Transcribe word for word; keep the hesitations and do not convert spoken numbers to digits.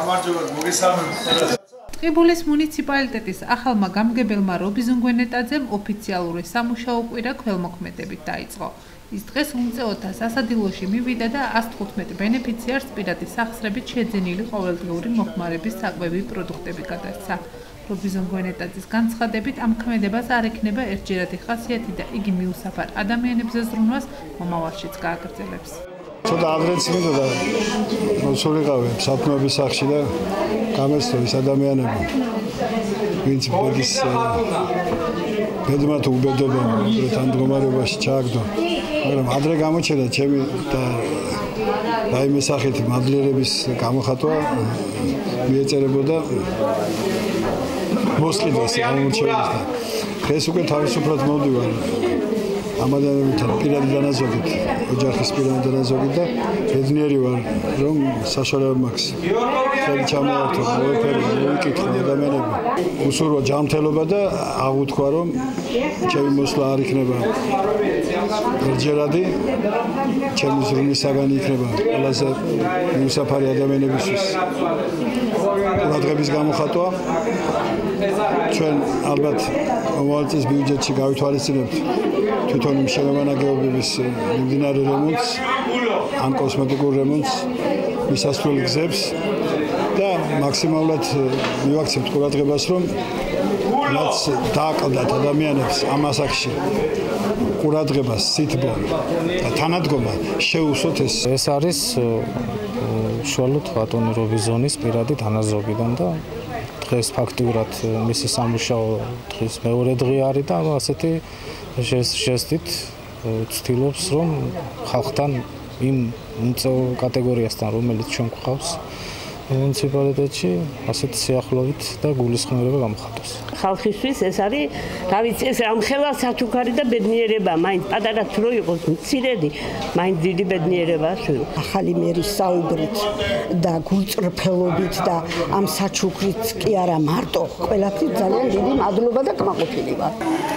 ტყიბულის მუნიციპალიტეტის ახალმა გამგებელმა რობიზონ გვენეტაძემ ოფიციალური სამუშაო კვირა ქველმოქმედებით დაიწყო. ის დღეს უმწეოთა სასადილოში მივიდა და ას თხუთმეტ ბენეფიციარს პირადი სახსრებით შეძენილი ყოველდღიური მოხმარების საკვები პროდუქტები გადასცა. რობიზონ გვენეტაძის განცხადებით ამ ქმედებას არ ექნება ერთჯერადი ხასიათი და იგი მიუსაფარ ადამიანებზე ზრუნვას მომავალშიც გააგრძელებს. ცოტა ადრეც მინდოდა მოსულიყავი საქმეების სახში და გამესწრო ის ადამიანები ვინც ბედის ბედმა თუ უბედობა ამ მდგომარეობაში ჩააგდო მაგრამ ადრე გამოჩნდა ჩემი და რაიმე სახით მადლიერების გამოხატვა მიეწერებოდა მოსყიდვას ამორჩევის და ეს უკვე თავისუფლად მოვდივარ ამ ადამიანებთან პირადი დანაზოგით, ოჯახის პირადი დანაზოგით და ბედნიერი ვარ, რომ საშუალება მაქვს. ხელი ჩამოვართო, მოეფერო, მოვიკითხო ადამიანები. უსურვა ჯანმრთელობა და აღუთქვა, რომ ჩემი მოსვლა არ იქნება ერთჯერადი, ჩემი ზრუნვის საგანი იქნება ყველაზე მიუსაფარი ადამიანებისთვის. ყურადღების გამოხატვა ჩვენ ალბათ მომავალ წლის ბიუჯეტში გავითვალისწინებთ თვითონ შემონაგებების მიმდინარე რემონტს, ან კოსმეტიკურ რემონტს, მისასვლელი გზებს და მაქსიმალურად მივაქცევთ ყურადღებას, რომ რაც დააკლდათ ადამიანებს ამ ასაკში ყურადღებას, სითბო და თანადგომა შეუსვოთ ეს. ეს არის უშუალოდ ბატონი რობიზონის პირადი თანაზოგიდან და დღეს ფაქტიურად მისი სამუშაო დღის მეორე დღე არის და ასეთი ჟესტით ცდილობს რომ ხალხთან იმ კატეგორიასთან რომელიც ჩვენ გვყავს მუნიციპალიტეტში ასეთ სიახლოვით და გულისხმობა გამოხატოს. ხალხისთვის ეს არის, რა ვიცი, ეს ამხელა საჩუქარი და ბედნიერება, მაინც პატარაც რო იყოს მცირედი, მაინც დიდი ბედნიერებაა ჩვენ. ახალი მერის საუბრით და გულწრფელობით და ამ საჩუქრით კი არა მარტო, ყველაფრით ძალიან დიდი მადლობა და კმაყოფილი ვარ.